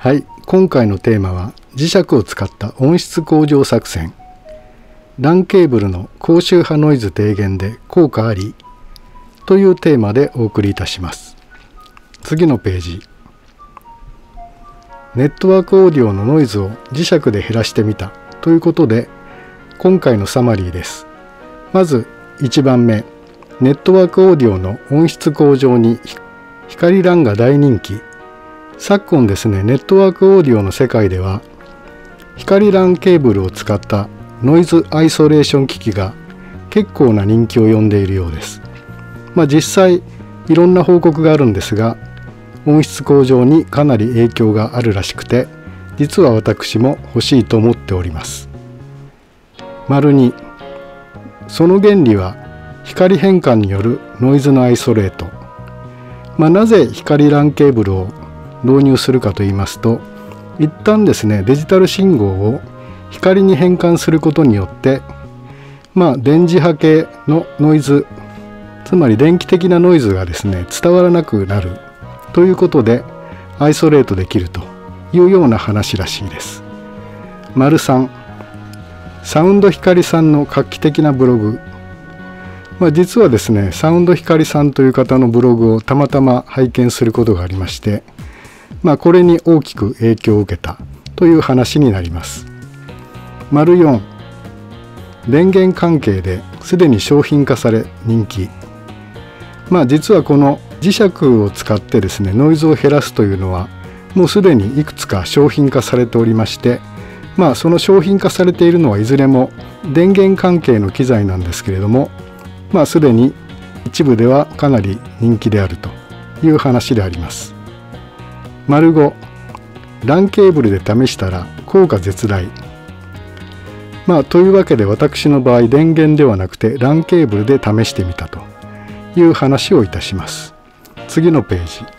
はい、今回のテーマは磁石を使った音質向上作戦。LAN ケーブルの高周波ノイズ低減で効果ありというテーマでお送りいたします。次のページ。ネットワークオーディオのノイズを磁石で減らしてみたということで、今回のサマリーです。まず1番目、ネットワークオーディオの音質向上に光 LAN が大人気。昨今ですね、ネットワークオーディオの世界では光 LAN ケーブルを使ったノイズアイソレーション機器が結構な人気を呼んでいるようです。実際いろんな報告があるんですが、音質向上にかなり影響があるらしくて、実は私も欲しいと思っております。2、その原理は光変換によるノイズのアイソレート。なぜ光 LAN ケーブルを導入するかといいますと、一旦ですね、デジタル信号を光に変換することによって、電磁波系のノイズ、つまり電気的なノイズがですね、伝わらなくなるということでアイソレートできるというような話らしいです。3、サウンド光さんの画期的なブログ。実はですね、サウンド光さんという方のブログをたまたま拝見することがありまして、これに大きく影響を受けたという話になります。4、電源関係ですでに商品化され人気。実はこの磁石を使ってですね、ノイズを減らすというのはもうすでにいくつか商品化されておりまして、その商品化されているのはいずれも電源関係の機材なんですけれども、すでに一部ではかなり人気であるという話であります。5、LAN ケーブルで試したら効果絶大。というわけで私の場合、電源ではなくて LAN ケーブルで試してみたという話をいたします。次のページ。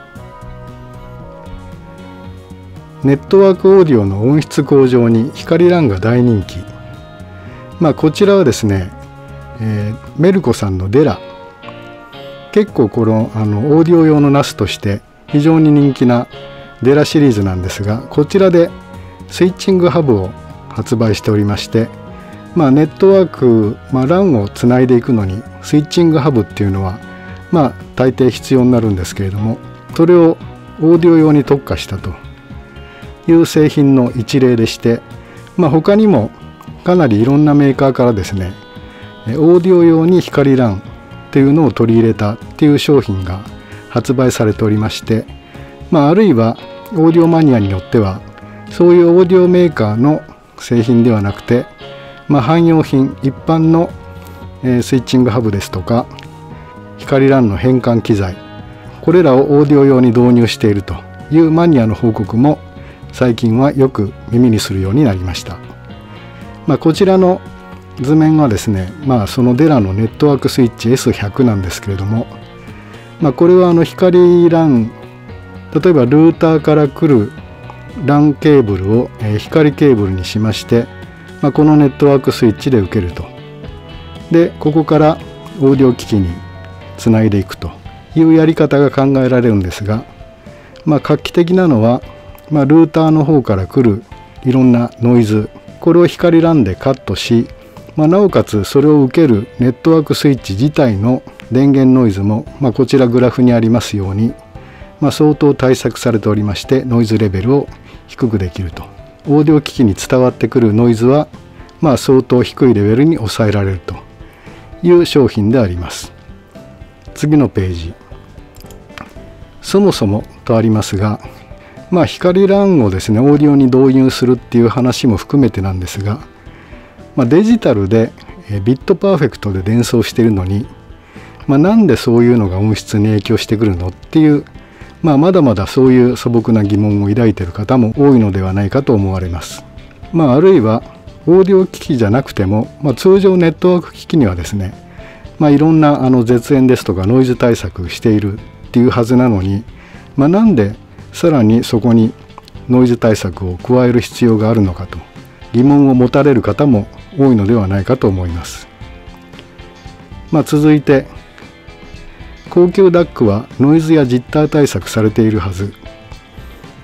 ネットワークオーディオの音質向上に光 LAN が大人気。こちらはですね、メルコさんのデラ。結構このオーディオ用の NAS として非常に人気なデラシリーズなんですが、こちらでスイッチングハブを発売しておりまして、ネットワーク、LAN をつないでいくのにスイッチングハブっていうのは大抵必要になるんですけれども、それをオーディオ用に特化したという製品の一例でして、他にもかなりいろんなメーカーからですね、オーディオ用に光 LAN っていうのを取り入れたっていう商品が発売されておりまして、あるいはオーディオマニアによってはそういうオーディオメーカーの製品ではなくて、汎用品一般のスイッチングハブですとか光 LAN の変換機材、これらをオーディオ用に導入しているというマニアの報告も最近はよく耳にするようになりました。こちらの図面はですね、そのデラのネットワークスイッチ S100 なんですけれども、これは光 LAN、例えばルーターから来る LAN ケーブルを光ケーブルにしまして、このネットワークスイッチで受けると。で、ここからオーディオ機器につないでいくというやり方が考えられるんですが、画期的なのは、ルーターの方から来るいろんなノイズ、これを光 LAN でカットし、なおかつそれを受けるネットワークスイッチ自体の電源ノイズも、こちらグラフにありますように、相当対策されておりまして、ノイズレベルを低くできると。オーディオ機器に伝わってくるノイズは、相当低いレベルに抑えられるという商品であります。次のページ。そもそもとありますが、光 LAN をですね、オーディオに導入するっていう話も含めてなんですが、デジタルでビットパーフェクトで伝送しているのに、なんでそういうのが音質に影響してくるのっていう、まだまだそういう素朴な疑問を抱いている方も多いのではないかと思われます。あるいはオーディオ機器じゃなくても、通常ネットワーク機器にはですね、いろんな絶縁ですとかノイズ対策しているっていうはずなのに、なんでさらにそこにノイズ対策を加える必要があるのかと疑問を持たれる方も多いのではないかと思います。続いて、高級 DAC はノイズやジッター対策されているはず。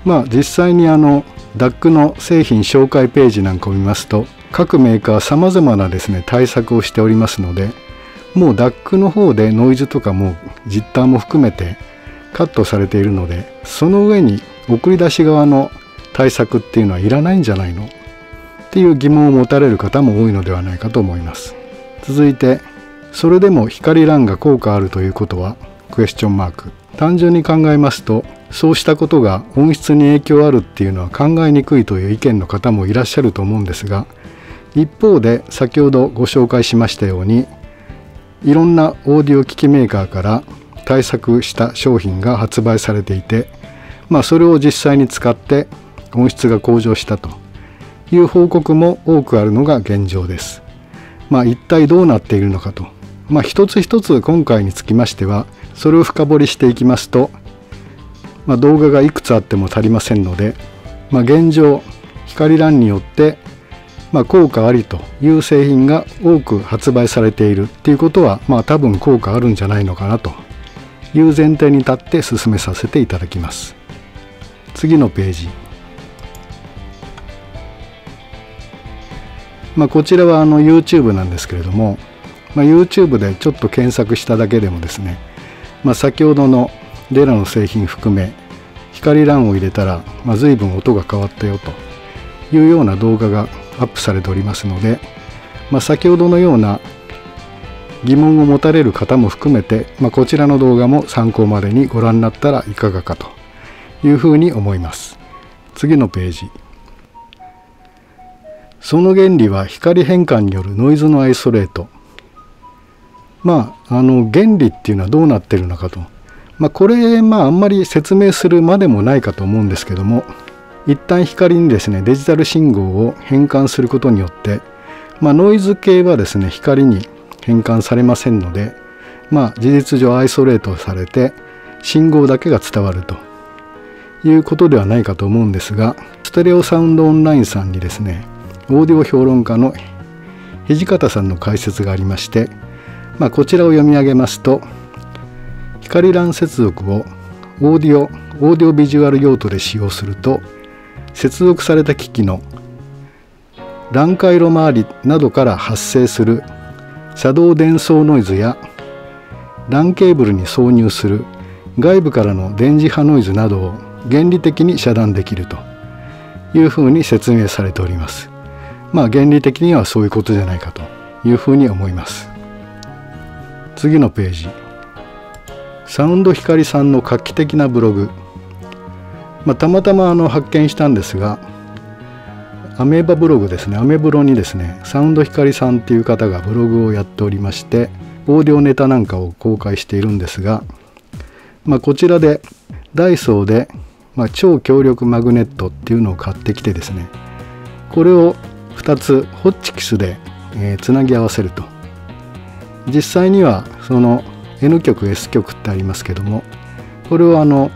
実際にDAC の製品紹介ページなんかを見ますと、各メーカー様々なですね対策をしておりますので、もう DAC の方でノイズとかもジッターも含めてカットされているので、その上に送り出し側の対策っていうのはいらないんじゃないのっていう疑問を持たれる方も多いのではないかと思います。続いて、それでも光ランが効果あるということはクエスチョンマーク。単純に考えますと、そうしたことが音質に影響あるっていうのは考えにくいという意見の方もいらっしゃると思うんですが、一方で先ほどご紹介しましたように、いろんなオーディオ機器メーカーから対策した商品が発売されていて、それを実際に使って音質が向上したという報告も多くあるのが現状です。一体どうなっているのかと、一つ一つ今回につきましてはそれを深掘りしていきますと、動画がいくつあっても足りませんので、現状光ランによって効果ありという製品が多く発売されているっていうことは、多分効果あるんじゃないのかなという前提に立って進めさせていただきます。次のページ。こちらはYouTube なんですけれども、YouTube でちょっと検索しただけでもですね、先ほどのデラの製品含め光ランを入れたら、随分音が変わったよというような動画がアップされておりますので、先ほどのような疑問を持たれる方も含めて、こちらの動画も参考までにご覧になったらいかがかというふうに思います。次のページ。その原理は光変換によるノイズのアイソレート。原理っていうのはどうなっているのかと、これあんまり説明するまでもないかと思うんですけども、一旦光にですねデジタル信号を変換することによって、ノイズ系はですね光に変換されませんので、事実上アイソレートされて信号だけが伝わるということではないかと思うんですが、ステレオサウンドオンラインさんにですねオーディオ評論家の土方さんの解説がありまして、こちらを読み上げますと、光ラン接続をオーディオビジュアル用途で使用すると、接続された機器のラン回路周りなどから発生する作動伝送ノイズやLANケーブルに挿入する外部からの電磁波ノイズなどを原理的に遮断できるというふうに説明されております。原理的にはそういうことじゃないかというふうに思います。次のページ。サウンド光さんの画期的なブログ。たまたま発見したんですが、アメーバブログですね、アメブロにですねサウンド光さんっていう方がブログをやっておりまして、オーディオネタなんかを公開しているんですが、こちらでダイソーで、超強力マグネットっていうのを買ってきてですね、これを2つホッチキスで、つなぎ合わせると、実際にはその N 極 S 極ってありますけども、これを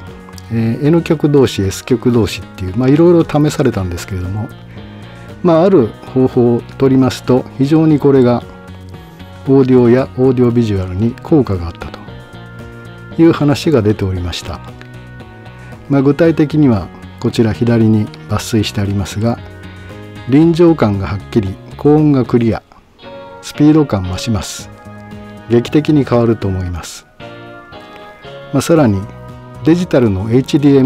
N 極同士 S 極同士っていういろいろ試されたんですけれども、ある方法を取りますと非常にこれがオーディオやオーディオビジュアルに効果があったという話が出ておりました。具体的にはこちら左に抜粋してありますが、臨場感がはっきり、高音がクリア、スピード感増します、劇的に変わると思います。さらにデジタルの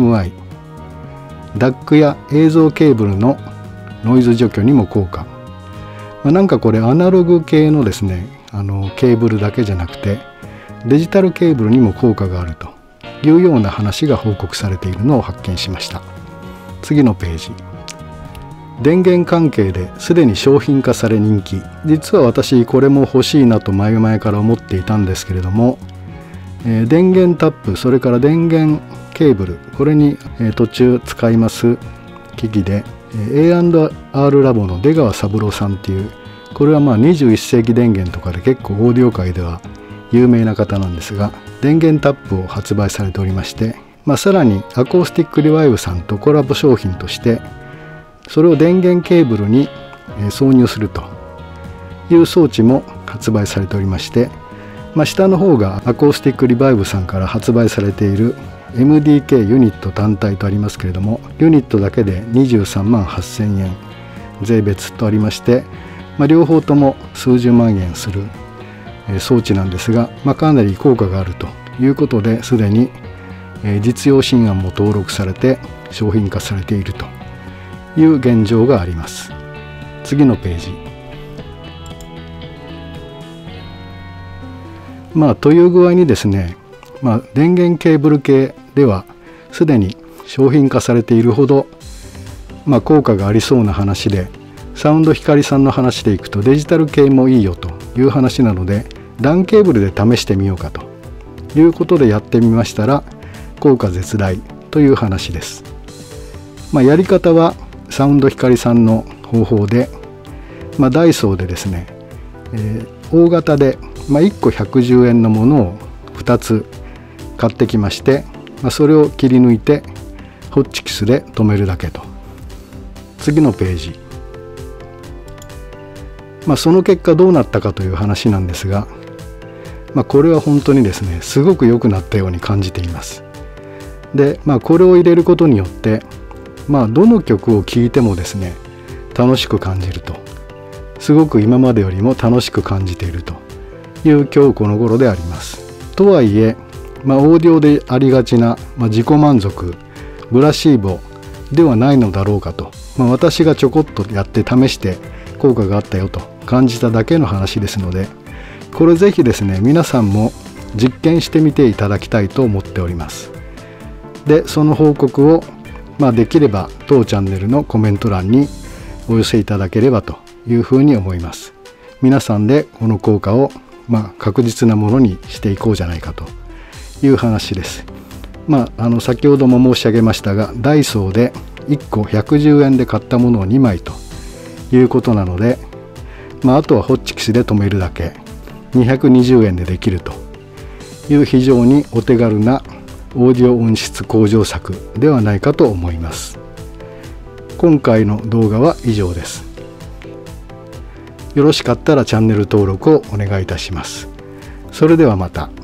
HDMI、DAC や映像ケーブルのノイズ除去にも効果。なんかこれアナログ系のですねケーブルだけじゃなくてデジタルケーブルにも効果があるというような話が報告されているのを発見しました。次のページ。電源関係ですでに商品化され人気。実は私これも欲しいなと前々から思っていたんですけれども、電源タップ、それから電源ケーブル、これに途中使います機器で A&R ラボの出川三郎さんっていう、これは21世紀電源とかで結構オーディオ界では有名な方なんですが、電源タップを発売されておりまして、さらにアコースティックリバイブさんとコラボ商品としてそれを電源ケーブルに挿入するという装置も発売されておりまして、下の方がアコースティックリバイブさんから発売されている MDK ユニット単体とありますけれども、ユニットだけで23万8000円税別とありまして、両方とも数十万円する装置なんですが、かなり効果があるということで、すでに実用新案も登録されて商品化されているという現状があります。次のページ。という具合にですね、電源ケーブル系ではすでに商品化されているほど、効果がありそうな話で、サウンド光さんの話でいくとデジタル系もいいよという話なので、LAN ケーブルで試してみようかということでやってみましたら、効果絶大という話です。やり方はサウンド光さんの方法で、ダイソーでですね、大型で、1個110円のものを2つ買ってきまして、それを切り抜いてホッチキスで留めるだけと。次のページ。その結果どうなったかという話なんですが、これは本当にですね、すごく良くなったように感じています。で、これを入れることによって、どの曲を聴いてもですね、楽しく感じると。すごく今までよりも楽しく感じているという今日この頃であります。とはいえ、オーディオでありがちな、自己満足、ブラシーボではないのだろうかと、私がちょこっとやって試して効果があったよと感じただけの話ですので、これぜひですね、皆さんも実験してみていただきたいと思っております。で、その報告を、できれば当チャンネルのコメント欄にお寄せいただければというふうに思います。皆さんでこの効果を、確実なものにしていこうじゃないかという話です。先ほども申し上げましたが、ダイソーで1個110円で買ったものを2枚ということなので、あとはホッチキスで留めるだけ、220円でできるという非常にお手軽なオーディオ音質向上策ではないかと思います。今回の動画は以上です。よろしかったらチャンネル登録をお願いいたします。それではまた。